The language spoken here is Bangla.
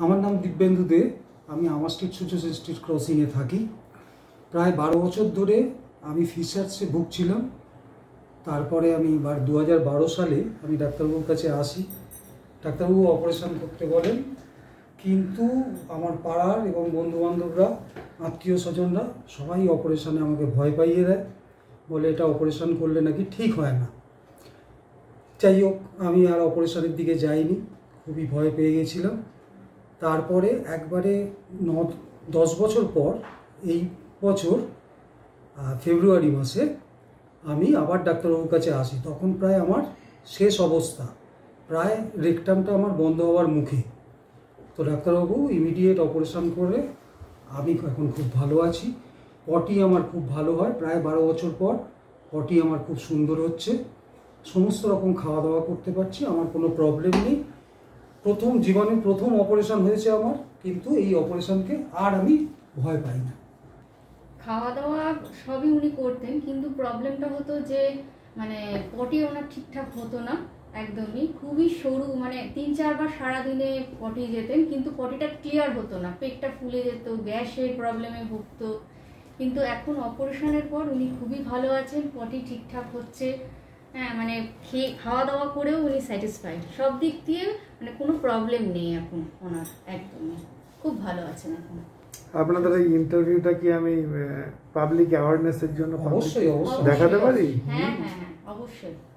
আমার নাম দিব্যেন্দু দে। আমি আমার স্ট্রিট সূর্য স্ট্রিট ক্রসিংয়ে থাকি। প্রায় 12 বছর ধরে আমি ফিশার্সে ভুগছিলাম। তারপরে আমি 2012 সালে আমি ডাক্তারবাবুর কাছে আসি। ডাক্তারবাবু অপারেশন করতে বলেন, কিন্তু আমার পাড়ার এবং বন্ধুবান্ধবরা, আত্মীয় স্বজনরা সবাই অপারেশনে আমাকে ভয় পাইয়ে দেয়, বলে এটা অপারেশন করলে নাকি ঠিক হয় না। যাই হোক, আমি আর অপারেশনের দিকে যাইনি, খুবই ভয় পেয়ে গেছিলাম। তারপরে একবারে 10 বছর পর এই বছর ফেব্রুয়ারি মাসে আমি আবার ডাক্তারবাবুর কাছে আসি। তখন প্রায় আমার শেষ অবস্থা, প্রায় রেকটামটা আমার বন্ধ হওয়ার মুখে। তো ডাক্তারবাবু ইমিডিয়েট অপারেশন করে আমি এখন খুব ভালো আছি। পটি আমার খুব ভালো হয়, প্রায় 12 বছর পর পটি আমার খুব সুন্দর হচ্ছে। সমস্ত রকম খাওয়া দাওয়া করতে পারছি, আমার কোনো প্রবলেম নেই। জীবনের প্রথম অপারেশন হয়েছে আমার, কিন্তু এই অপারেশনকে আর আমি ভয় পাই না। খাওয়া দাওয়া সবই উনি করতেন, কিন্তু প্রবলেমটা হতো যে মানে পটি ওনার ঠিকঠাক হতো না, একদমই খুবই সরু, মানে 3-4 বার সারাদিনে পটি যেতেন, কিন্তু পটিটা ক্লিয়ার হতো না, পেটটা ফুলে যেত, গ্যাসের প্রবলেমে ভুগতো। কিন্তু এখন অপারেশনের পর উনি খুবই ভালো আছেন, পটি ঠিকঠাক হচ্ছে। হ্যাঁ, মানে খাওয়া দাওয়া করেও উনি স্যাটিসফাইড, সব দিক দিয়ে মানে কোনো প্রবলেম নেই এখন ওনার, একদমই খুব ভালো আছেন এখন। আপনাদের এই ইন্টারভিউটা কি আমি পাবলিক অ্যাওয়ারনেসের জন্য অবশ্যই দেখাতে পারি? হ্যাঁ, অবশ্যই।